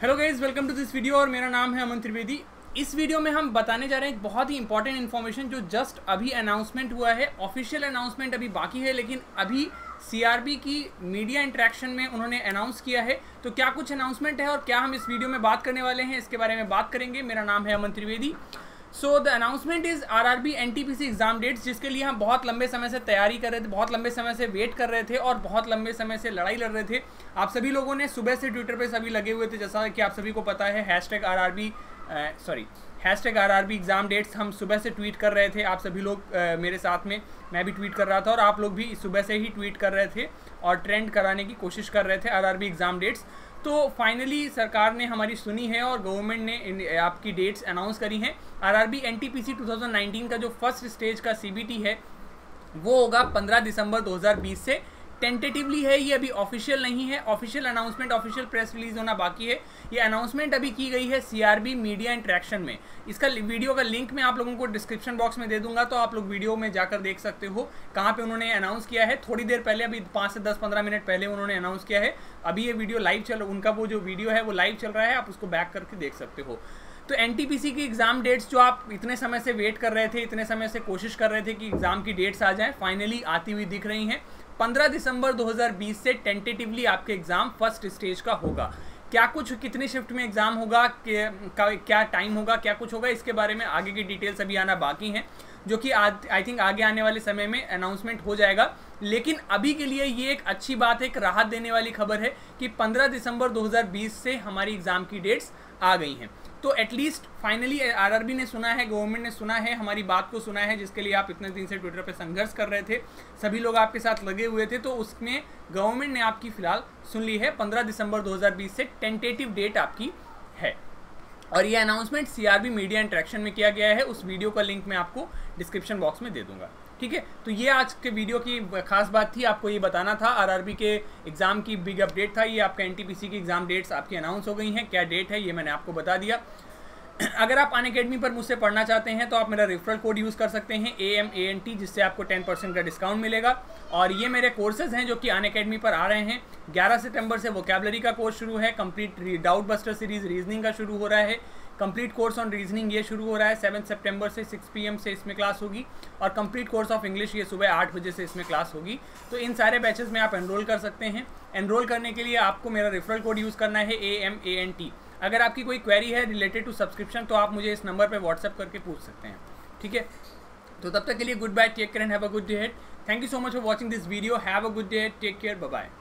Hello guys, welcome to this video और मेरा नाम है अमन त्रिवेदी। इस वीडियो में हम बताने जा रहे हैं एक बहुत ही इंपॉर्टेंट इन्फॉर्मेशन जो जस्ट अभी अनाउंसमेंट हुआ है। ऑफिशियल अनाउंसमेंट अभी बाकी है, लेकिन अभी सीआरबी की मीडिया इंटरेक्शन में उन्होंने अनाउंस किया है। तो क्या कुछ अनाउंसमेंट है और क्या हम इस वीडियो में बात करने वाले हैं, इसके बारे में बात करेंगे। मेरा नाम है Aman Trivedi. So the announcement is RRB NTPC exam dates, जिसके लिए हम बहुत लंबे समय से तैयारी कर रहे थे, बहुत लंबे समय से वेट कर रहे थे और बहुत लंबे समय से लड़ाई लड़ रहे थे। आप सभी लोगों ने सुबह से ट्विटर पे सभी लगे हुए थे, जैसा कि आप सभी को पता है। हैशटैग आरआरबी एग्जाम डेट्स हम सुबह से ट्वीट कर रहे थे। आप सभी लोग मेरे साथ में, मैं भी ट्वीट कर रहा था और आप लोग भी सुबह से ही ट्वीट कर रहे थे और ट्रेंड कराने की कोशिश कर रहे थे आरआरबी एग्जाम डेट्स। तो फाइनली सरकार ने हमारी सुनी है और गवर्नमेंट ने आपकी डेट्स अनाउंस करी हैं। आरआरबी एनटीपीसी 2019 का जो फर्स्ट स्टेज का सीबीटी है वो होगा 15 दिसंबर 2020 से। टेंटेटिवली है, ये अभी ऑफिशियल नहीं है। Official announcement, official press release होना बाकी है। ये अनाउंसमेंट अभी की गई है सीआरबी मीडिया इंटरेक्शन में। इसका वीडियो का लिंक मैं आप लोगों को डिस्क्रिप्शन बॉक्स में दे दूंगा, तो आप लोग वीडियो में जाकर देख सकते हो कहाँ पे उन्होंने अनाउंस किया है। थोड़ी देर पहले, अभी 5 से 10-15 मिनट पहले उन्होंने अनाउंस किया है। अभी ये वीडियो लाइव चल, उनका वो जो वीडियो है वो लाइव चल रहा है, आप उसको बैक करके देख सकते हो। तो एनटीपीसी की एग्जाम डेट्स जो आप इतने समय से वेट कर रहे थे, इतने समय से कोशिश कर रहे थे कि एग्जाम की डेट्स आ जाएं, फाइनली आती हुई दिख रही हैं। 15 दिसंबर 2020 से टेंटेटिवली आपके एग्जाम फर्स्ट स्टेज का होगा। क्या कुछ, कितनी शिफ्ट में एग्जाम होगा, क्या टाइम होगा, क्या कुछ होगा, इसके बारे में आगे की डिटेल्स अभी आना बाकी हैं, जो कि आई थिंक आगे आने वाले समय में अनाउंसमेंट हो जाएगा। लेकिन अभी के लिए ये एक अच्छी बात है, एक राहत देने वाली खबर है कि 15 दिसंबर 2020 से हमारी एग्जाम की डेट्स आ गई हैं। तो एटलीस्ट फाइनली आरआरबी ने सुना है, गवर्नमेंट ने सुना है, हमारी बात को सुना है, जिसके लिए आप इतने दिन से ट्विटर पे संघर्ष कर रहे थे, सभी लोग आपके साथ लगे हुए थे। तो उसमें गवर्नमेंट ने आपकी फिलहाल सुन ली है। 15 दिसंबर 2020 से टेंटेटिव डेट आपकी है और ये अनाउंसमेंट सीआरबी मीडिया इंटरेक्शन में किया गया है। उस वीडियो का लिंक मैं आपको डिस्क्रिप्शन बॉक्स में दे दूंगा, ठीक है। तो ये आज के वीडियो की खास बात थी, आपको ये बताना था। आरआरबी के एग्जाम की बिग अपडेट था ये। आपका एनटीपीसी की एग्जाम डेट्स आपकी अनाउंस हो गई हैं। क्या डेट है ये मैंने आपको बता दिया। अगर आप अनअकैडमी पर मुझसे पढ़ना चाहते हैं तो आप मेरा रेफरल कोड यूज़ कर सकते हैं AMANT, जिससे आपको 10% का डिस्काउंट मिलेगा। और ये मेरे कोर्सेज हैं जो कि अनअकैडमी पर आ रहे हैं। 11 सितंबर से वोकैबुलरी का कोर्स शुरू है। Complete doubt buster series reasoning का शुरू हो रहा है। कंप्लीट कोर्स ऑन रीजनिंग ये शुरू हो रहा है 7 सितंबर से 6 PM से इसमें क्लास होगी। और कंप्लीट कोर्स ऑफ इंग्लिश ये सुबह 8 बजे से इसमें क्लास होगी। तो इन सारे बैचेस में आप एनरोल कर सकते हैं। एनरोल करने के लिए आपको मेरा रेफरल कोड यूज़ करना है AMANT। अगर आपकी कोई क्वेरी है रिलेटेड टू सब्सक्रिप्शन तो आप मुझे इस नंबर पे व्हाट्सएप करके पूछ सकते हैं, ठीक है। तो तब तक के लिए goodbye, take care and have a good day ahead. Thank you so much for watching this video. Have a good day, take care, bye bye.